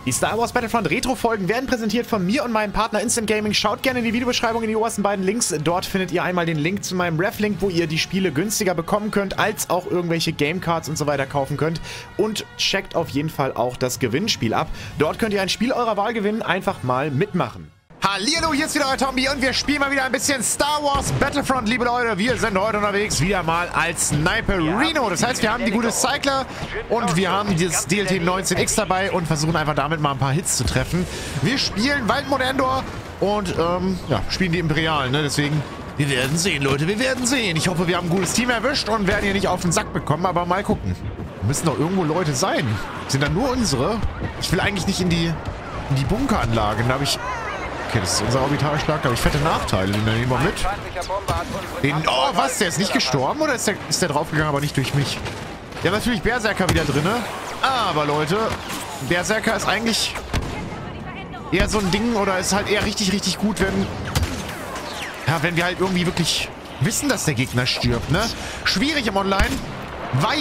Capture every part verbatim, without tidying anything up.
Die Star Wars Battlefront Retro-Folgen werden präsentiert von mir und meinem Partner Instant Gaming. Schaut gerne in die Videobeschreibung in die obersten beiden Links. Dort findet ihr einmal den Link zu meinem Ref-Link, wo ihr die Spiele günstiger bekommen könnt, als auch irgendwelche Gamecards und so weiter kaufen könnt. Und checkt auf jeden Fall auch das Gewinnspiel ab. Dort könnt ihr ein Spiel eurer Wahl gewinnen. Einfach mal mitmachen. Hallihallo, hier ist wieder euer Tombi und wir spielen mal wieder ein bisschen Star Wars Battlefront, liebe Leute. Wir sind heute unterwegs wieder mal als Sniperino. Das heißt, wir haben die gute Cycler und wir haben dieses D L T neunzehn X dabei und versuchen einfach damit mal ein paar Hits zu treffen. Wir spielen Waldmond Endor und ähm, ja, spielen die Imperialen, ne? Deswegen, wir werden sehen, Leute, wir werden sehen. Ich hoffe, wir haben ein gutes Team erwischt und werden hier nicht auf den Sack bekommen, aber mal gucken. Da müssen doch irgendwo Leute sein. Sind da nur unsere? Ich will eigentlich nicht in die, in die Bunkeranlagen, da habe ich... Okay, das ist unser Orbitalschlag, da habe ich fette Nachteile. Den nehmen wir mit. Den, oh, was? Der ist nicht gestorben oder ist der, ist der draufgegangen, aber nicht durch mich? Wir haben natürlich Berserker wieder drin. Aber Leute, Berserker ist eigentlich eher so ein Ding oder ist halt eher richtig, richtig gut, wenn... Ja, wenn wir halt irgendwie wirklich wissen, dass der Gegner stirbt, ne? Schwierig im Online, weil...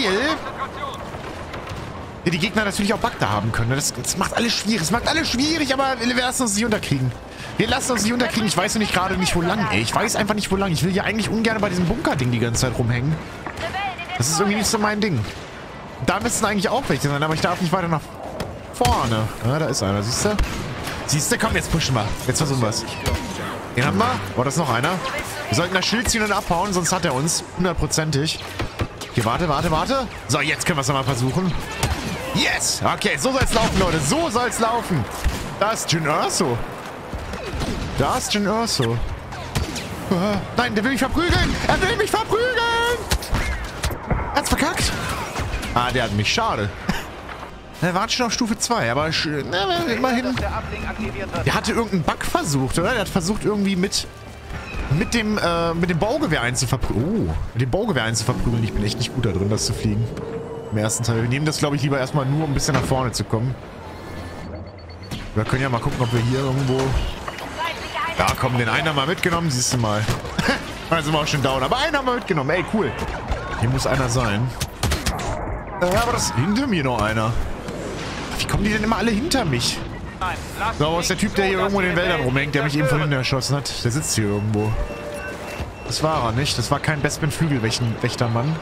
die Gegner natürlich auch Bagda haben können. Das, das macht alles schwierig. Es macht alles schwierig, aber wir lassen uns nicht unterkriegen. Wir lassen uns nicht unterkriegen. Ich weiß nur nicht gerade nicht, wo lang, ey. Ich weiß einfach nicht, wo lang. Ich will hier eigentlich ungern bei diesem Bunker-Ding die ganze Zeit rumhängen. Das ist irgendwie nicht so mein Ding. Da müssten eigentlich auch welche sein, aber ich darf nicht weiter nach vorne. Ja, da ist einer, siehst du? Siehst du? Komm, jetzt pushen wir. Jetzt versuchen wir es. Den haben wir. Oh, das ist noch einer. Wir sollten das Schild ziehen und abhauen, sonst hat er uns. Hundertprozentig. Okay, warte, warte, warte. So, jetzt können wir es nochmal versuchen. Yes! Okay, so soll's laufen, Leute. So soll's laufen. Da ist Jyn Erso. Da ist Jyn Erso. Uh, nein, der will mich verprügeln. Er will mich verprügeln. Er hat's verkackt. Ah, der hat mich. Schade. Er war schon auf Stufe zwei, aber na, immerhin. Der hatte irgendeinen Bug versucht, oder? Der hat versucht, irgendwie mit mit dem, äh, mit dem Baugewehr einzuverprügeln. Oh, mit dem Baugewehr einzuverprügeln. Ich bin echt nicht gut da drin, das zu fliegen. Im ersten Teil. Wir nehmen das, glaube ich, lieber erstmal nur, um ein bisschen nach vorne zu kommen. Wir können ja mal gucken, ob wir hier irgendwo... Ja, komm, den einen haben wir mitgenommen, siehst du mal. Dann sind wir auch schon down. Aber einen haben wir mitgenommen. Ey, cool. Hier muss einer sein. Ja, aber das ist hinter mir noch einer. Wie kommen die denn immer alle hinter mich? So, aber ist der Typ, der hier irgendwo in den Wäldern rumhängt, der mich eben von hinten erschossen hat. Der sitzt hier irgendwo. Das war er nicht. Das war kein Bespin-Flügelwächtermann.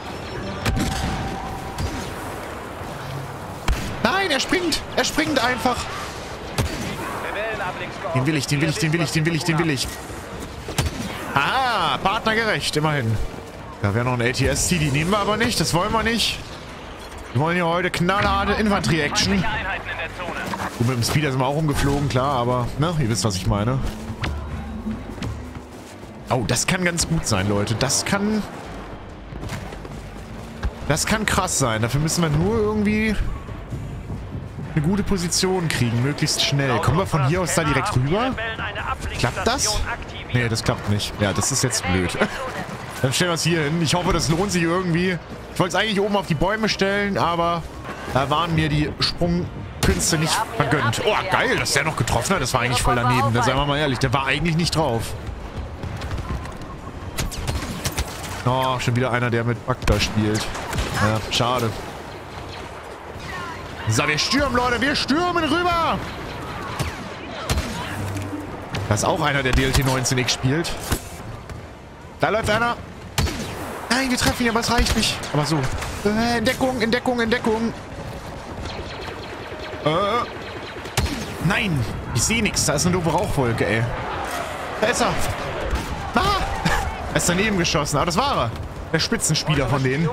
Nein, er springt. Er springt einfach. Den will ich, den will ich, den will ich, den will ich, den will ich. Aha, partnergerecht, immerhin. Da wäre noch ein A T S T, die nehmen wir aber nicht. Das wollen wir nicht. Wir wollen hier heute knallharte Infanterie-Action. Gut, mit dem Speeder sind wir auch umgeflogen, klar, aber, ne, ihr wisst, was ich meine. Oh, das kann ganz gut sein, Leute. Das kann... Das kann krass sein. Dafür müssen wir nur irgendwie... eine gute Position kriegen, möglichst schnell. Kommen wir von hier aus da direkt rüber? Klappt das? Nee, das klappt nicht. Ja, das ist jetzt blöd. Dann stellen wir es hier hin. Ich hoffe, das lohnt sich irgendwie. Ich wollte es eigentlich oben auf die Bäume stellen, aber da waren mir die Sprungkünste nicht vergönnt. Oh, geil, dass der noch getroffen hat. Das war eigentlich voll daneben. Da seien wir mal ehrlich, der war eigentlich nicht drauf. Oh, schon wieder einer, der mit Bagda spielt. Ja, schade. So, wir stürmen, Leute. Wir stürmen rüber. Da ist auch einer, der D L T neunzehn X spielt. Da läuft einer. Nein, wir treffen ihn, aber es reicht nicht. Aber so. Äh, in Deckung, in Deckung, in Deckung. Äh. Nein. Ich sehe nichts. Da ist eine doofe Rauchwolke, ey. Da ist er. Ah. Er ist daneben geschossen. Aber das war er. Der Spitzenspieler von denen.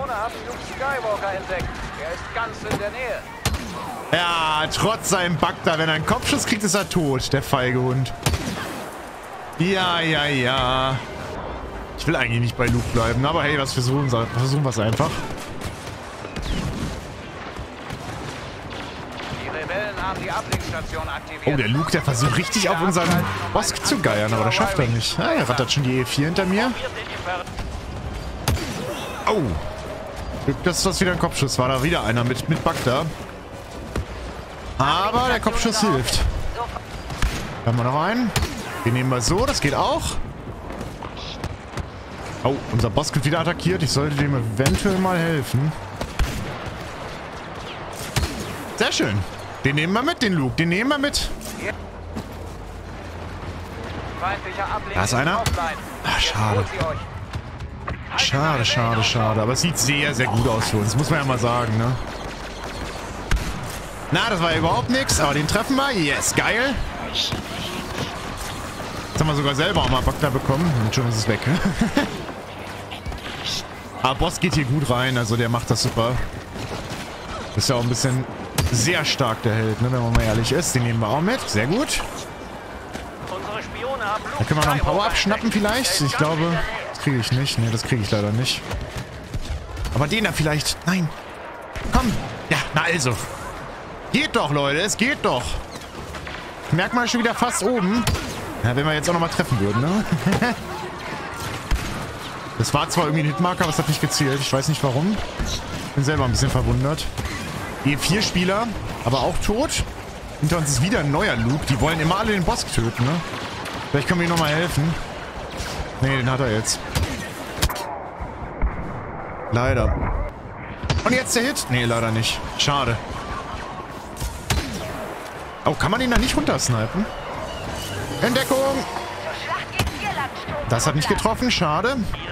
Ja, trotz seinem Bagda, wenn er einen Kopfschuss kriegt, ist er tot, der feige Hund. Ja, ja, ja. Ich will eigentlich nicht bei Luke bleiben, aber hey, was versuchen wir versuchen wir es einfach. Oh, der Luke, der versucht richtig auf unseren Bosk zu geiern, aber das schafft er nicht. Ah, er rattert schon die E vier hinter mir. Oh. Glück, dass das wieder ein Kopfschuss war. Da wieder einer mit, mit Bagda. Aber der Kopfschuss hilft. Da haben wir noch einen. Den nehmen wir so, das geht auch. Oh, unser Boss wird wieder attackiert. Ich sollte dem eventuell mal helfen. Sehr schön. Den nehmen wir mit, den Luke. Den nehmen wir mit. Da ist einer. Ach, schade. Schade, schade, schade. Aber es sieht sehr, sehr gut aus für uns. Muss man ja mal sagen, ne? Na, das war ja überhaupt nichts. Aber den treffen wir. Yes, geil. Jetzt haben wir sogar selber auch mal Bagdad bekommen. Und schon ist es weg. Aber Boss geht hier gut rein. Also der macht das super. Ist ja auch ein bisschen sehr stark, der Held, ne? Wenn man mal ehrlich ist. Den nehmen wir auch mit. Sehr gut. Da können wir noch ein Power-Up schnappen vielleicht. Ich glaube, das kriege ich nicht. Ne, das kriege ich leider nicht. Aber den da vielleicht. Nein. Komm. Ja, na also. Geht doch, Leute. Es geht doch. Merkmal schon wieder fast oben. Ja, wenn wir jetzt auch nochmal treffen würden, ne? Das war zwar irgendwie ein Hitmarker, aber es hat nicht gezählt. Ich weiß nicht warum. Bin selber ein bisschen verwundert. E vier Spieler, aber auch tot. Hinter uns ist wieder ein neuer Luke. Die wollen immer alle den Boss töten, ne? Vielleicht können wir ihm nochmal helfen. Ne, den hat er jetzt. Leider. Und jetzt der Hit? Ne, leider nicht. Schade. Oh, kann man ihn da nicht runtersnipen? Entdeckung! Das hat nicht getroffen, schade.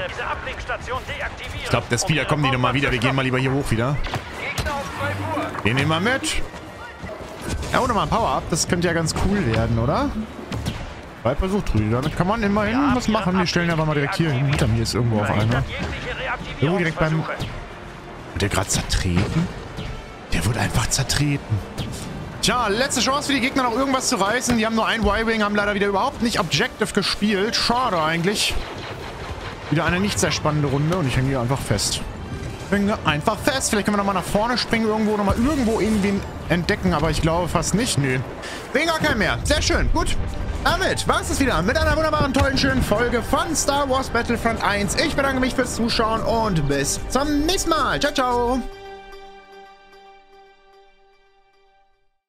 Ich glaube, der Speeder kommt nicht nochmal wieder. Wir gehen mal lieber hier hoch wieder. Den nehmen wir mit. Ja, und nochmal ein Power-Up. Das könnte ja ganz cool werden, oder? Bei Versuchtrüde. Damit kann man immerhin was machen. Wir stellen aber mal direkt hier hin. Hinter mir ist irgendwo auf einer. Irgendwo direkt beim... Wird der gerade zertreten? Der wird einfach zertreten. Tja, letzte Chance für die Gegner noch irgendwas zu reißen. Die haben nur ein Y-Wing, haben leider wieder überhaupt nicht Objective gespielt. Schade eigentlich. Wieder eine nicht sehr spannende Runde und ich hänge hier einfach fest. Ich hänge einfach fest. Vielleicht können wir nochmal nach vorne springen, irgendwo nochmal irgendwo irgendwen entdecken, aber ich glaube fast nicht. Nö. Sehen gar keinen mehr. Sehr schön. Gut. Damit war es das wieder mit einer wunderbaren, tollen, schönen Folge von Star Wars Battlefront eins. Ich bedanke mich fürs Zuschauen und bis zum nächsten Mal. Ciao, ciao.